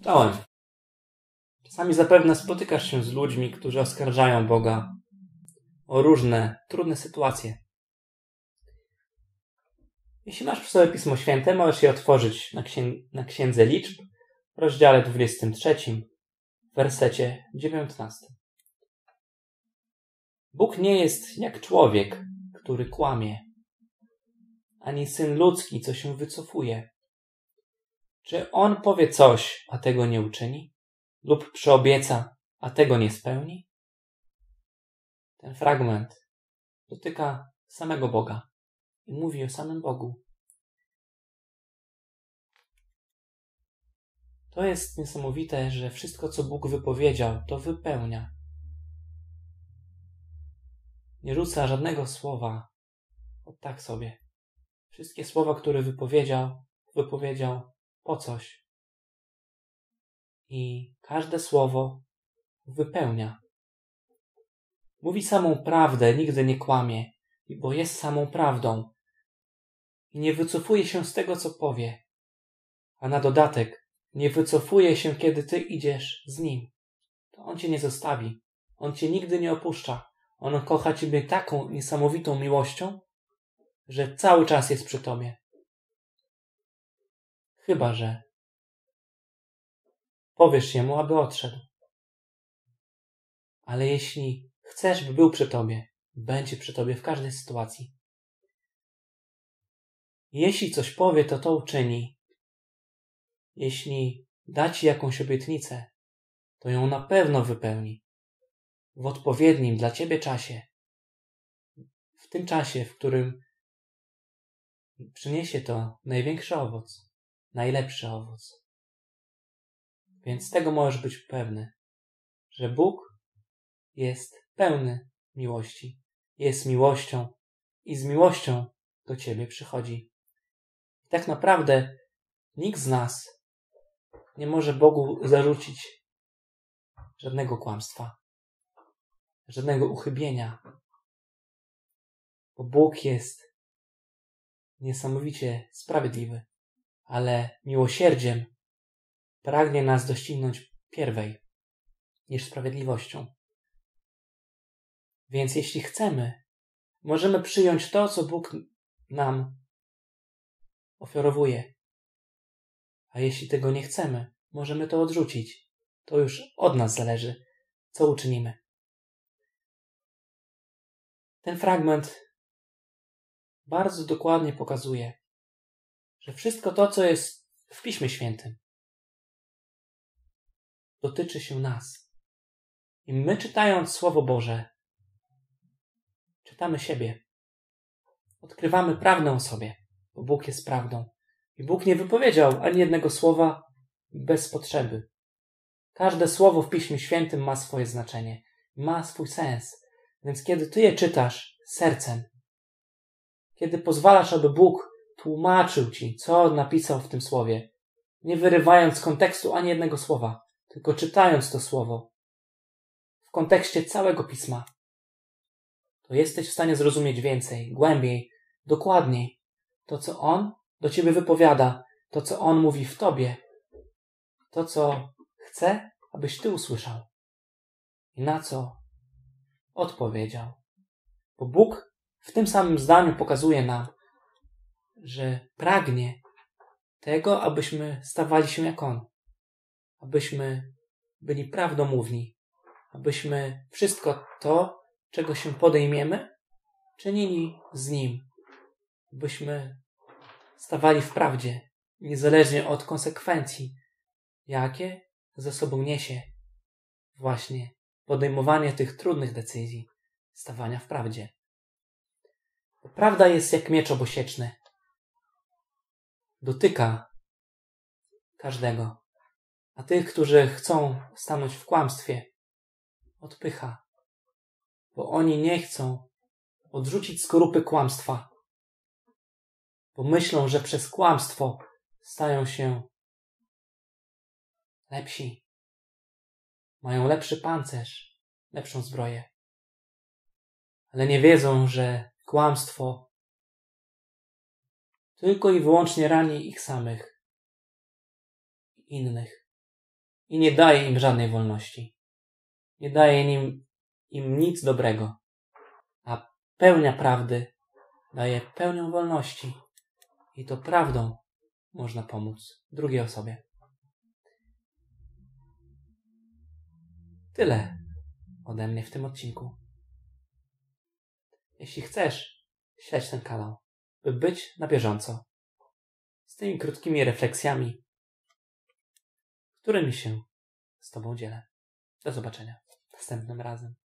Czołem. Czasami zapewne spotykasz się z ludźmi, którzy oskarżają Boga o różne trudne sytuacje. Jeśli masz przy sobie Pismo Święte, możesz je otworzyć na Księdze Liczb, w rozdziale 23, w wersecie 19. Bóg nie jest jak człowiek, który kłamie, ani syn ludzki, co się wycofuje. Czy on powie coś, a tego nie uczyni? Lub przyobieca, a tego nie spełni? Ten fragment dotyka samego Boga i mówi o samym Bogu. To jest niesamowite, że wszystko, co Bóg wypowiedział, to wypełnia. Nie rzuca żadnego słowa tak sobie. Wszystkie słowa, które wypowiedział po coś. I każde słowo wypełnia. Mówi samą prawdę, nigdy nie kłamie, bo jest samą prawdą. I nie wycofuje się z tego, co powie. A na dodatek nie wycofuje się, kiedy ty idziesz z nim. To on cię nie zostawi. On cię nigdy nie opuszcza. On kocha ciebie taką niesamowitą miłością, że cały czas jest przy tobie. Chyba że powiesz jemu, aby odszedł. Ale jeśli chcesz, by był przy tobie, będzie przy tobie w każdej sytuacji. Jeśli coś powie, to uczyni. Jeśli da ci jakąś obietnicę, to ją na pewno wypełni. W odpowiednim dla ciebie czasie. W tym czasie, w którym przyniesie to największy owoc, najlepszy owoc. Więc tego możesz być pewny, że Bóg jest pełny miłości. Jest miłością i z miłością do ciebie przychodzi. Tak naprawdę nikt z nas nie może Bogu zarzucić żadnego kłamstwa, żadnego uchybienia. Bo Bóg jest niesamowicie sprawiedliwy, ale miłosierdziem pragnie nas doścignąć pierwej niż sprawiedliwością. Więc jeśli chcemy, możemy przyjąć to, co Bóg nam ofiarowuje. A jeśli tego nie chcemy, możemy to odrzucić. To już od nas zależy, co uczynimy. Ten fragment bardzo dokładnie pokazuje, że wszystko to, co jest w Piśmie Świętym, dotyczy się nas. I my, czytając Słowo Boże, czytamy siebie. Odkrywamy prawdę o sobie, bo Bóg jest prawdą. I Bóg nie wypowiedział ani jednego słowa bez potrzeby. Każde słowo w Piśmie Świętym ma swoje znaczenie, ma swój sens. Więc kiedy ty je czytasz sercem, kiedy pozwalasz, aby Bóg tłumaczył ci, co napisał w tym słowie, nie wyrywając z kontekstu ani jednego słowa, tylko czytając to słowo w kontekście całego Pisma, to jesteś w stanie zrozumieć więcej, głębiej, dokładniej to, co On do ciebie wypowiada, to, co On mówi w tobie, to, co chce, abyś ty usłyszał i na co odpowiedział. Bo Bóg w tym samym zdaniu pokazuje nam, że pragnie tego, abyśmy stawali się jak On, abyśmy byli prawdomówni, abyśmy wszystko to, czego się podejmiemy, czynili z Nim, abyśmy stawali w prawdzie, niezależnie od konsekwencji, jakie ze sobą niesie właśnie podejmowanie tych trudnych decyzji, stawania w prawdzie. Bo prawda jest jak miecz obosieczny. Dotyka każdego, a tych, którzy chcą stanąć w kłamstwie, odpycha, bo oni nie chcą odrzucić skorupy kłamstwa, bo myślą, że przez kłamstwo stają się lepsi, mają lepszy pancerz, lepszą zbroję. Ale nie wiedzą, że kłamstwo tylko i wyłącznie rani ich samych i innych. i nie daje im żadnej wolności. Nie daje im nic dobrego. A pełnia prawdy daje pełnię wolności. I to prawdą można pomóc drugiej osobie. Tyle ode mnie w tym odcinku. Jeśli chcesz, śledź ten kanał, by być na bieżąco z tymi krótkimi refleksjami, którymi się z Tobą dzielę. Do zobaczenia następnym razem.